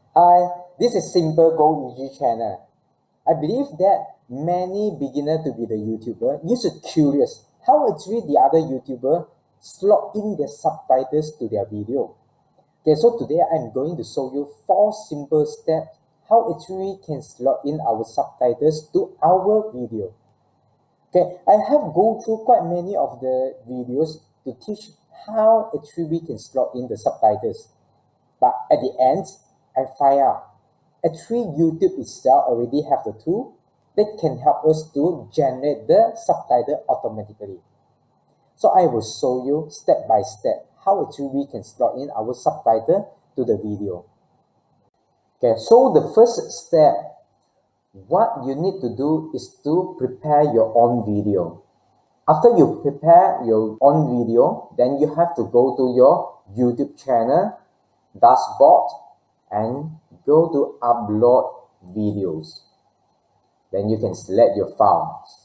Hi, this is Simple Go Easy channel. I believe that many beginners to be the YouTuber, you should curious how actually the other YouTuber slot in the subtitles to their video. Okay, so today I'm going to show you 4 simple steps how actually we can slot in our subtitles to our video. Okay, I have go through quite many of the videos to teach how actually we can slot in the subtitles. But at the end, I find out actually YouTube itself already have the tool that can help us to generate the subtitle automatically. So I will show you step by step how actually we can slot in our subtitle to the video. Okay, so the first step, what you need to do is to prepare your own video. After you prepare your own video, then you have to go to your YouTube channel, dashboard, and go to upload videos. Then you can select your files.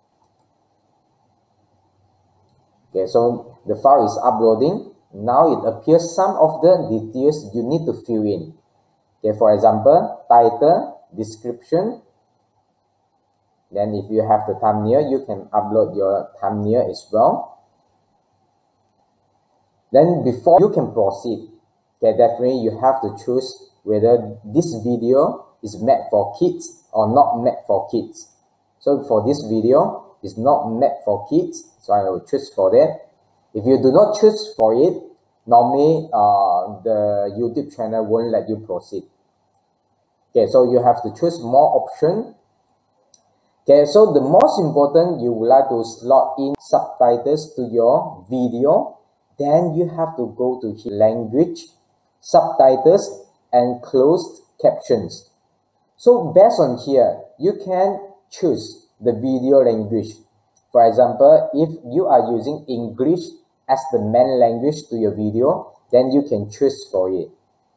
Okay, so the file is uploading. Now it appears some of the details you need to fill in. Okay, for example, title, description. Then if you have the thumbnail, you can upload your thumbnail as well. Then before you can proceed, okay, definitely you have to choose whether this video is meant for kids or not meant for kids. So for this video, it's not meant for kids, so I will choose for that. If you do not choose for it, normally the YouTube channel won't let you proceed. Okay, so you have to choose more option. Okay, so the most important, you would like to slot in subtitles to your video, then you have to go to language, subtitles, and closed captions. So based on here, you can choose the video language. For example, if you are using English as the main language to your video, then you can choose for it.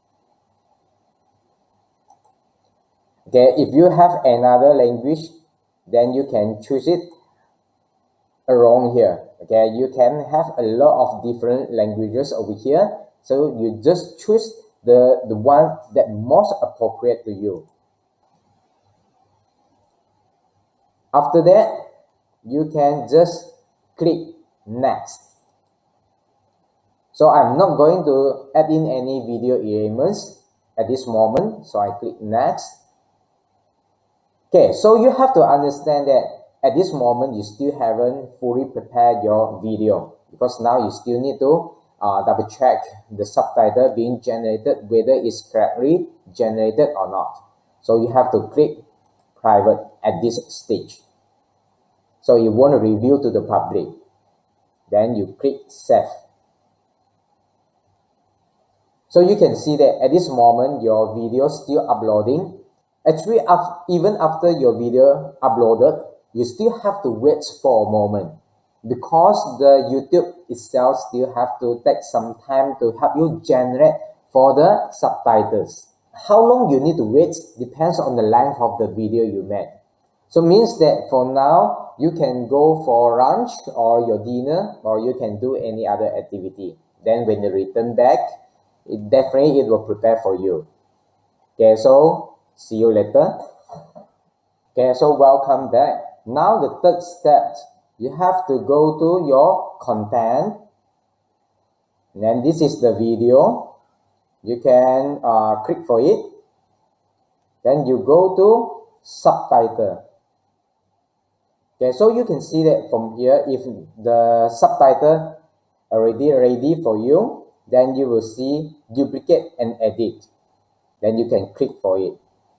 Okay, if you have another language, then you can choose it around here. Okay, you can have a lot of different languages over here, so you just choose the one that most appropriate to you. After that, you can just click next. So I'm not going to add in any video elements at this moment, so I click next. Okay, so you have to understand that at this moment you still haven't fully prepared your video, because now you still need to double check the subtitle being generated, whether it's correctly generated or not. So you have to click private at this stage, so it won't reveal to the public. Then you click save. So you can see that at this moment your video is still uploading. Actually, even after your video uploaded, you still have to wait for a moment, because the YouTube itself still have to take some time to help you generate for the subtitles. How long you need to wait depends on the length of the video you made. So means that for now, you can go for lunch or your dinner, or you can do any other activity. Then when you return back, it will prepare for you. Okay, so see you later. Okay, so welcome back. Now the third step, you have to go to your content. And then this is the video. You can click for it. Then you go to subtitle. Okay, so you can see that from here, if the subtitle already ready for you, then you will see duplicate and edit. Then you can click for it.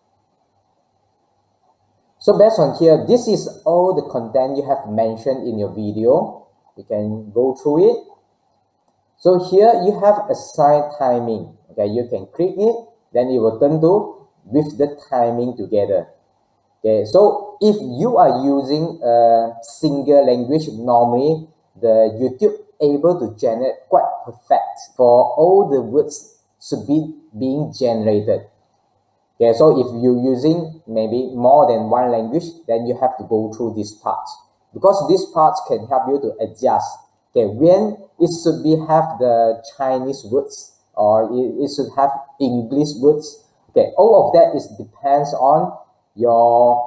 So based on here, this is all the content you have mentioned in your video. You can go through it. So here you have assign timing. Okay, you can click it, then it will turn to with the timing together. Okay, so if you are using a single language, normally the YouTube able to generate quite perfect for all the words should be being generated. Okay, so if you're using maybe more than one language, then you have to go through this part, because these parts can help you to adjust. Okay, when it should be have the Chinese words or it should have English words, Okay, all of that is depends on your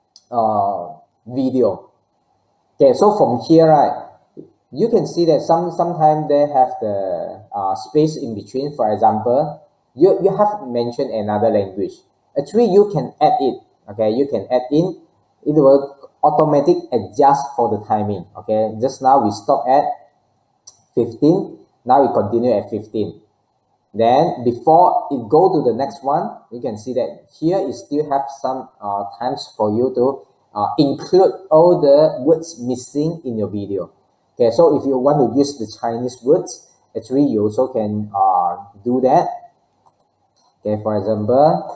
video. Okay, so from here, right, you can see that sometimes they have the space in between. For example, you have mentioned another language. Actually, you can add it. Okay, you can add in. It will automatic adjust for the timing. Okay, just now we stop at 15. Now we continue at 15. Then before it go to the next one, you can see that here it still have some times for you to include all the words missing in your video. Okay, so if you want to use the Chinese words, actually you also can do that. Okay, for example,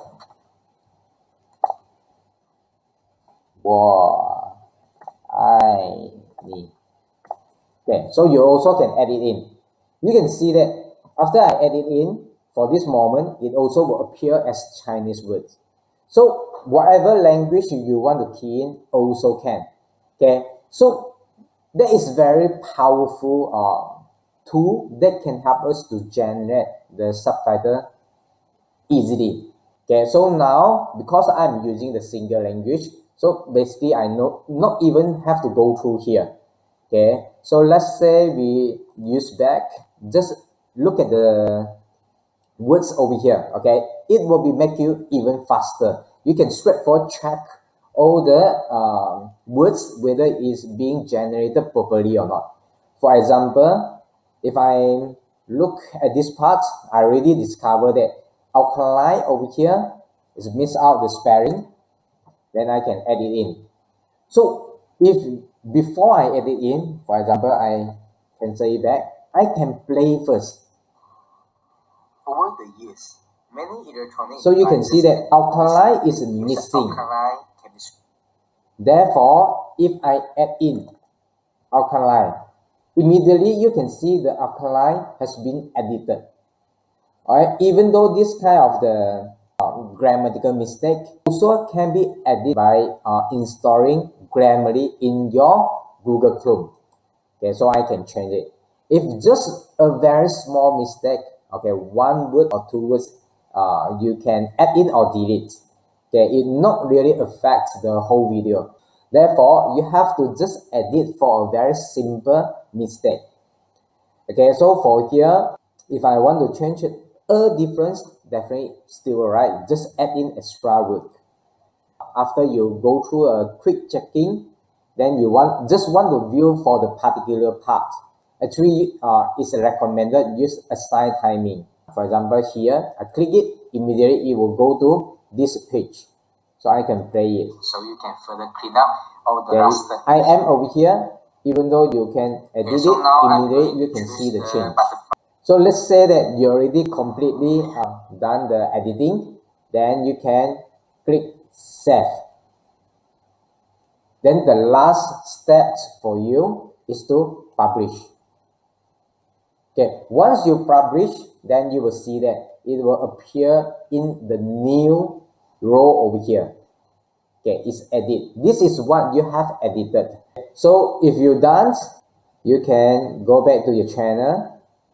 我爱你. Okay, so you also can add it in. You can see that after I add it in, for this moment, it also will appear as Chinese words. So whatever language you want to key in also can. Okay, so that is very powerful tool that can help us to generate the subtitle easily. Okay, so now because I'm using the single language, so basically I not even have to go through here. Okay, so let's say we use back, just look at the words over here. Okay, it will be make you even faster. You can straightforward check all the words whether it is being generated properly or not. For example, if I look at this part, I already discovered that alkali over here is miss out the spelling. Then I can add it in. So if before I add it in, for example, I can say it back, I can play first. Over the years, many electronic So you can see that alkali is missing. Alkali chemistry. Therefore, if I add in alkali, immediately you can see the alkali has been edited. Alright, even though this kind of the grammatical mistake also can be added by installing Grammarly in your Google Chrome. Okay, so I can change it. If just a very small mistake, okay, one word or two words, you can add in or delete. Okay, it not really affects the whole video. Therefore, you have to just edit for a very simple mistake. Okay, so for here, if I want to change it, a difference, definitely still alright. Just add in extra word. After you go through a quick checking, then you just want to view for the particular part. Actually, it's recommended use assign timing. For example, here I click it, immediately it will go to this page, so I can play it. So you can further clean up all the raster. I am over here. Even though you can edit so it, immediately you can see the change. So let's say that you already completely done the editing, then you can click save. Then the last step for you is to publish. Okay, once you publish, then you will see that it will appear in the new row over here. Okay, it's edit. This is what you have edited. So if you're done, you can go back to your channel.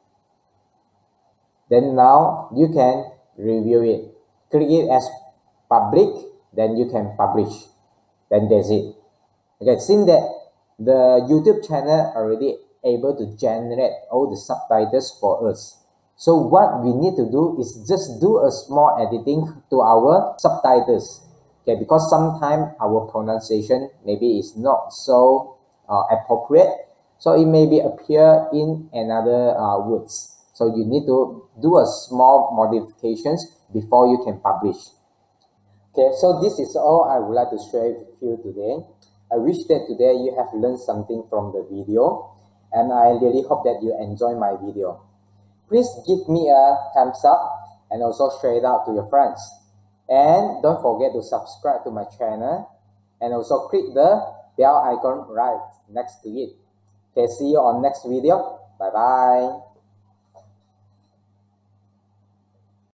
Then now you can review it. Click it as public, then you can publish. Then that's it. Okay, since that the YouTube channel already able to generate all the subtitles for us. So what we need to do is just do a small editing to our subtitles. Okay, because sometimes our pronunciation maybe is not so appropriate. So it may be appear in another words. So you need to do a small modifications before you can publish. Okay, so this is all I would like to share with you today. I wish that today you have learned something from the video, and I really hope that you enjoy my video. Please give me a thumbs up and also share it out to your friends. And don't forget to subscribe to my channel and also click the bell icon right next to it. Okay, see you on next video. Bye bye.